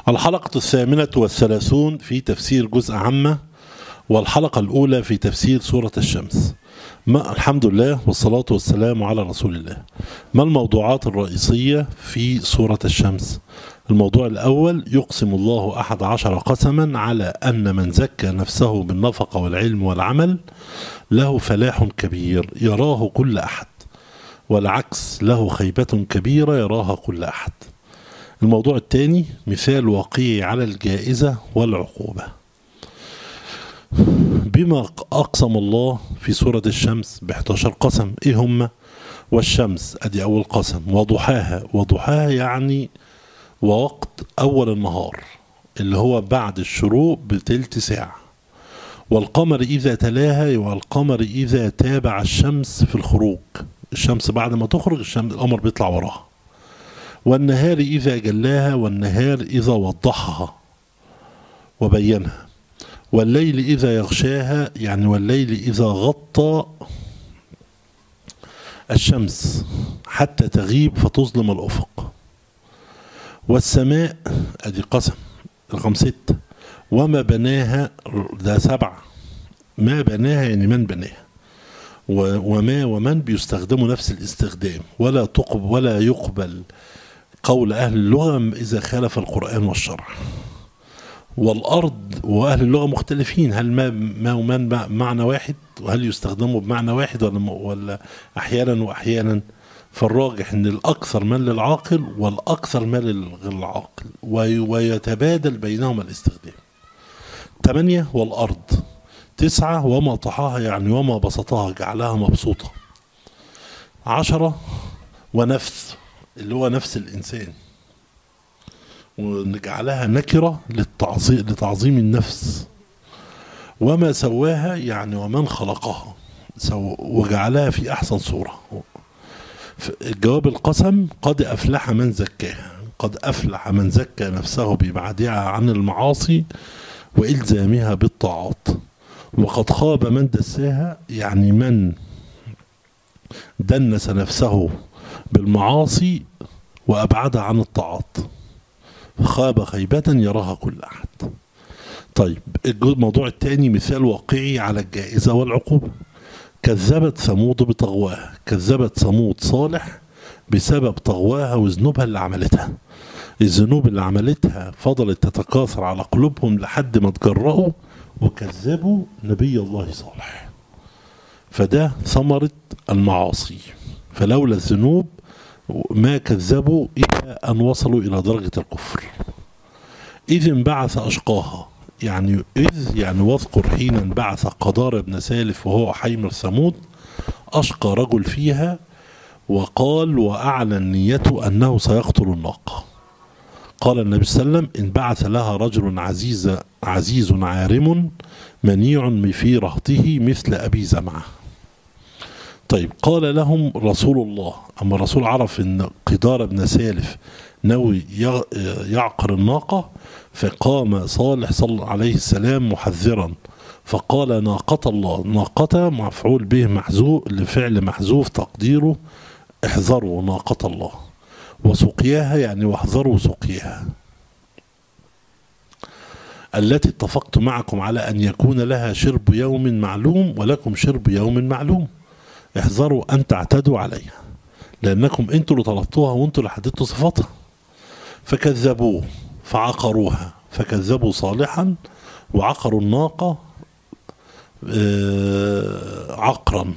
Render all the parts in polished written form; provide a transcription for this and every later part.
الحلقة 38 في تفسير جزء عامة، والحلقة الأولى في تفسير سورة الشمس. الحمد لله والصلاة والسلام على رسول الله. ما الموضوعات الرئيسية في سورة الشمس؟ الموضوع الأول: يقسم الله 11 قسما على أن من زكى نفسه بالنفقة والعلم والعمل له فلاح كبير يراه كل أحد، والعكس له خيبة كبيرة يراها كل أحد. الموضوع الثاني: مثال واقعي على الجائزة والعقوبة. بما أقسم الله في سورة الشمس ب11 قسم، إيه هم؟ والشمس أدي أول قسم، وضحاها، وضحاها يعني ووقت أول النهار اللي هو بعد الشروق بتلت ساعة، والقمر إذا تلاها، والقمر إذا تابع الشمس في الخروج، الشمس بعد ما تخرج القمر بيطلع وراها، والنهار إذا جلاها، والنهار إذا وضحها وبينها، والليل إذا يغشاها يعني والليل إذا غطى الشمس حتى تغيب فتظلم الأفق، والسماء أدي قسم رقم 6، وما بناها ده 7، ما بناها يعني من بناها، وما ومن بيستخدموا نفس الاستخدام، ولا يقبل قول أهل اللغة إذا خالف القرآن والشرع. والأرض وأهل اللغة مختلفين، هل ما ومن معنى واحد، وهل يستخدموا بمعنى واحد ولا أحيانا وأحيانا؟ فالراجح أن الأكثر من للعاقل والأكثر من للغير العاقل، ويتبادل بينهما الاستخدام. 8 والأرض 9 وما طحاها يعني وما بسطها جعلها مبسوطة. 10 ونفس اللي هو نفس الإنسان، ونجعلها نكرة لتعظيم النفس. وما سواها يعني ومن خلقها وجعلها في أحسن صورة. جواب القسم: قد أفلح من زكاها، قد أفلح من زكى نفسه بإبعادها عن المعاصي وإلزامها بالطاعات، وقد خاب من دساها يعني من دنس نفسه بالمعاصي وأبعدها عن الطاعات، خاب خيبة يراها كل أحد. طيب الموضوع الثاني: مثال واقعي على الجائزة والعقوبة. كذبت ثمود بطغواها، كذبت ثمود صالح بسبب طغواها وذنوبها اللي عملتها. الذنوب اللي عملتها فضلت تتكاثر على قلوبهم لحد ما تجرؤوا وكذبوا نبي الله صالح، فده ثمرة المعاصي. فلولا الذنوب ما كذبوا إلى أن وصلوا إلى درجة الكفر. إذ انبعث أشقاها يعني واذكر حين انبعث قدار بن سالف وهو حيمر ثمود، أشقى رجل فيها، وقال وأعلن نيته أنه سيقتل الناقة. قال النبي صلى الله عليه وسلم: انبعث لها رجل عزيز عارم منيع في رهطه مثل أبي زمعة. طيب قال لهم رسول الله، أما الرسول عرف أن قدار بن سالف نوي يعقر الناقة، فقام صالح صلى عليه السلام محذرا فقال: ناقة الله. ناقة مفعول به محذوف لفعل محذوف تقديره احذروا ناقة الله، وسقياها يعني واحذروا سقياها، التي اتفقت معكم على أن يكون لها شرب يوم معلوم ولكم شرب يوم معلوم، احذروا أن تعتدوا عليها لأنكم أنتوا اللي طلبتوها وأنتوا اللي حددتوا صفاتها. فكذبوه فعقروها، فكذبوا صالحا وعقروا الناقة عقرا.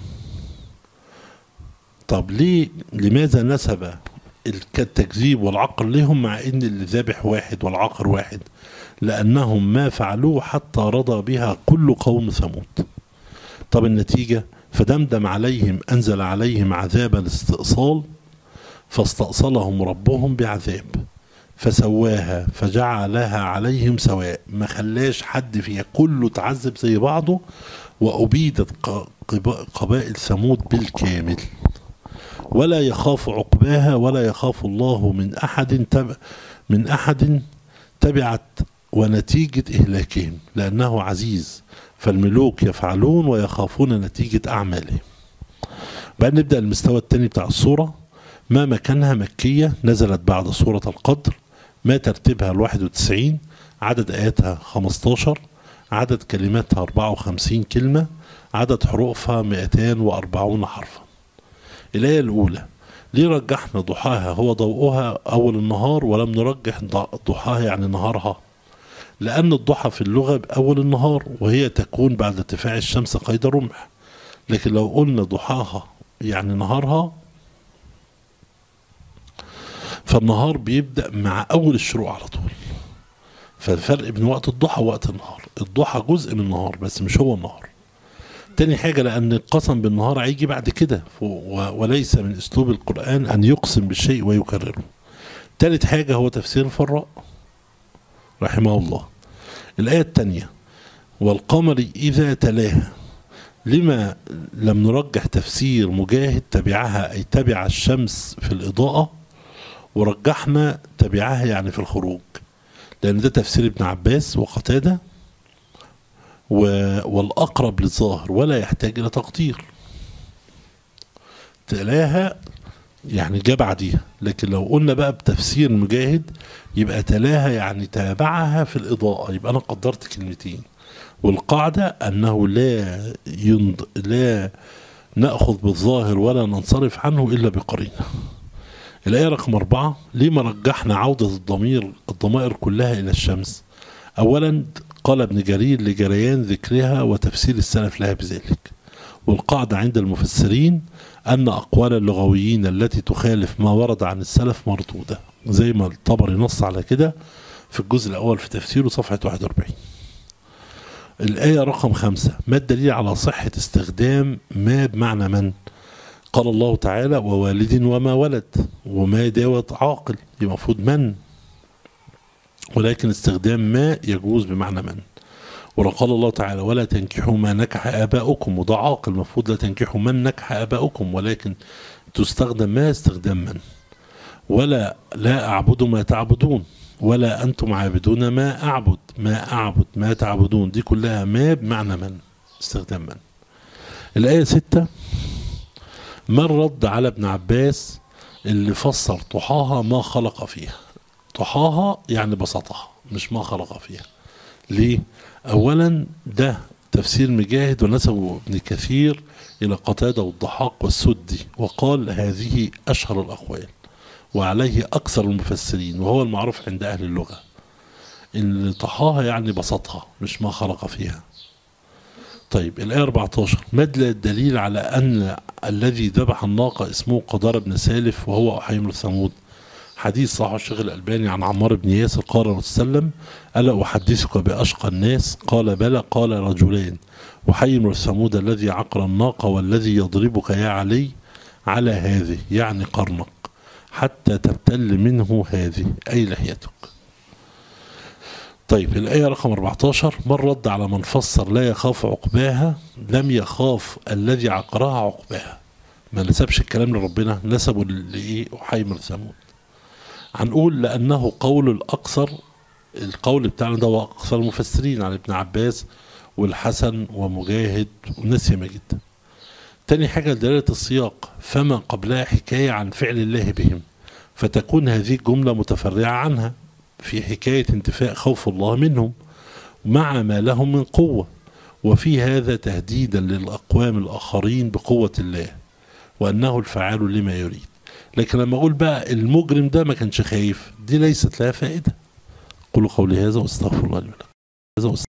طب لماذا نسب التكذيب والعقر لهم مع ان اللي ذابح واحد والعقر واحد؟ لأنهم ما فعلوه حتى رضى بها كل قوم ثمود. طب النتيجة: فدمدم عليهم أنزل عليهم عذاب الاستئصال فاستأصلهم ربهم بعذاب فسواها فجعلها عليهم سواء، ما خلاش حد فيها، كله تعذب زي بعضه، وأبيدت قبائل ثمود بالكامل، ولا يخاف عقباها ولا يخاف الله من أحد تبعت ونتيجة إهلاكهم لأنه عزيز، فالملوك يفعلون ويخافون نتيجة أعمالهم. بقى نبدأ المستوى الثاني بتاع الصورة. ما مكانها مكية، نزلت بعد سورة القدر، ما ترتيبها 91، عدد آياتها 15، عدد كلماتها 54 كلمة، عدد حروفها 240 حرفا. الآية الأولى: ليه رجحنا ضحاها هو ضوءها أول النهار ولم نرجح ضحاها يعني نهارها؟ لأن الضحى في اللغة بأول النهار، وهي تكون بعد ارتفاع الشمس قيد رمح. لكن لو قلنا ضحاها يعني نهارها، فالنهار بيبدأ مع أول الشروق على طول. فالفرق بين وقت الضحى ووقت النهار، الضحى جزء من النهار بس مش هو النهار. تاني حاجة لأن القسم بالنهار هيجي بعد كده، وليس من أسلوب القرآن أن يقسم بالشيء ويكرره. تالت حاجة هو تفسير الفراء رحمه الله. الآية الثانية: والقمر إذا تلاها. لما لم نرجح تفسير مجاهد تبعها أي تبع الشمس في الإضاءة، ورجحنا تبعها يعني في الخروج؟ لأن ده تفسير ابن عباس وقتادة والأقرب للظاهر ولا يحتاج إلى تقدير. تلاها يعني جاء بعديها، لكن لو قلنا بقى بتفسير مجاهد يبقى تلاها يعني تابعها في الإضاءة، يبقى أنا قدرت كلمتين. والقاعدة أنه لا نأخذ بالظاهر ولا ننصرف عنه إلا بقرينة. الآية رقم 4: لما رجحنا عودة الضمائر كلها إلى الشمس؟ أولا قال ابن جرير لجريان ذكرها وتفسير السلف لها بذلك. والقاعدة عند المفسرين أن أقوال اللغويين التي تخالف ما ورد عن السلف مردودة، زي ما الطبري نص على كده في الجزء الأول في تفسيره صفحة 41. الآية رقم 5: ما الدليل على صحة استخدام ما بمعنى من؟ قال الله تعالى: ووالد وما ولد، وما دوت عاقل، المفروض من، ولكن استخدام ما يجوز بمعنى من. وقال الله تعالى: ولا تنكحوا ما نكح آباؤكم، وده عاقل، المفروض لا تنكحوا من نكح آباؤكم، ولكن تستخدم ما استخدام من. ولا لا أعبد ما تعبدون، ولا أنتم عابدون ما أعبد، ما تعبدون، دي كلها ما بمعنى من، استخدام من. الآية 6: ما الرد على ابن عباس اللي فسر طحاها ما خلق فيها؟ طحاها يعني بسطها مش ما خلق فيها. ليه؟ أولا ده تفسير مجاهد ونسبه ابن كثير إلى قتادة والضحاك والسدي، وقال هذه أشهر الأقوال وعليه أكثر المفسرين، وهو المعروف عند أهل اللغة إن طحاها يعني بسطها مش ما خلق فيها. طيب الآية 14: ما الدليل على أن الذي ذبح الناقة اسمه قدار بن سالف وهو أحيم ثمود؟ حديث صحيح الشيخ الألباني عن عمار بن ياسر قال رسول الله صلى الله عليه وسلم: ألا أحدثك بأشقى الناس؟ قال بلى. قال رجلان: وحيم ثمود الذي عقر الناقة والذي يضربك يا علي على هذه يعني قرنك حتى تبتل منه هذه أي لحيتك. طيب الآية رقم 14: ما الرد على من فسر لا يخاف عقباها لم يخاف الذي عقرها عقباها؟ ما نسبش الكلام لربنا، نسبه لإيه؟ وحيم ثمود. هنقول لأنه قول الأكثر، القول بتاعنا ده هو أكثر المفسرين عن ابن عباس والحسن ومجاهد وناس ياما جدا. تاني حاجة دلالة السياق، فما قبلها حكاية عن فعل الله بهم، فتكون هذه الجملة متفرعة عنها في حكاية انتفاء خوف الله منهم مع ما لهم من قوة، وفي هذا تهديدا للأقوام الآخرين بقوة الله وأنه الفعال لما يريد. لكن لما أقول بقى المجرم ده ما كانش خايف، دي ليست لها فائدة. قولوا قولي هذا واستغفر الله لي ولكم.